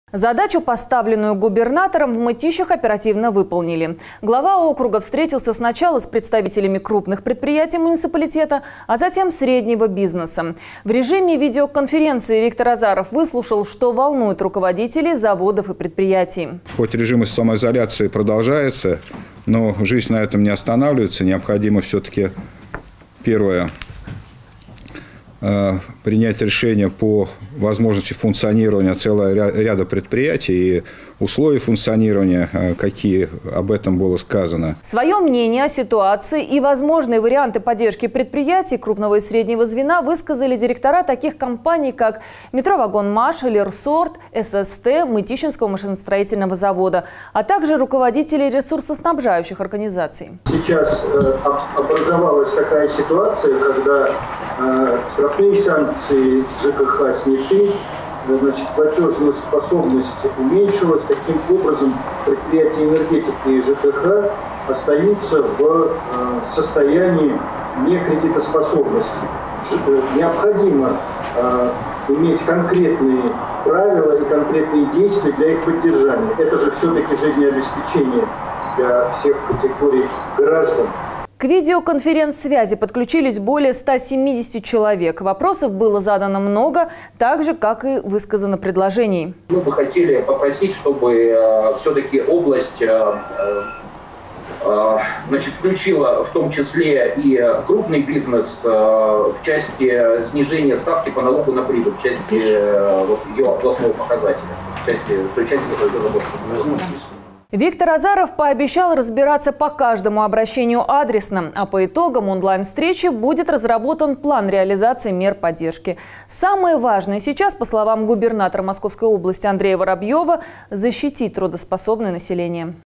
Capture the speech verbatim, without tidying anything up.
Задачу, поставленную губернатором, в Мытищах оперативно выполнили. Глава округа встретился сначала с представителями крупных предприятий муниципалитета, а затем среднего бизнеса. В режиме видеоконференции Виктор Азаров выслушал, что волнует руководителей заводов и предприятий. Хоть режим самоизоляции продолжается, но жизнь на этом не останавливается. Необходимо все-таки, первое, принять решение по возможности функционирования целого ряда предприятий и условий функционирования, какие об этом было сказано. Свое мнение о ситуации и возможные варианты поддержки предприятий крупного и среднего звена высказали директора таких компаний, как Метровагонмаш, Лерсорт, ССТ, Мытищинского машиностроительного завода, а также руководители ресурсоснабжающих организаций. Сейчас э, образовалась такая ситуация, когда э, штрафные санкции с ЖКХ сняты, значит, платежная способность уменьшилась. Таким образом, предприятия энергетики и ЖКХ остаются в э, состоянии некредитоспособности. Необходимо э, иметь конкретные правила и конкретные действия для их поддержания. Это же все-таки жизнеобеспечение для всех категорий граждан. К видеоконференц-связи подключились более ста семидесяти человек. Вопросов было задано много, так же, как и высказано предложений. Мы бы хотели попросить, чтобы э, все-таки область э, э, значит, включила в том числе и крупный бизнес э, в части снижения ставки по налогу на прибыль, в части э, вот, ее областного показателя, в части той части, которая заработана. Виктор Азаров пообещал разбираться по каждому обращению адресно, а по итогам онлайн-встречи будет разработан план реализации мер поддержки. Самое важное сейчас, по словам губернатора Московской области Андрея Воробьева, защитить трудоспособное население.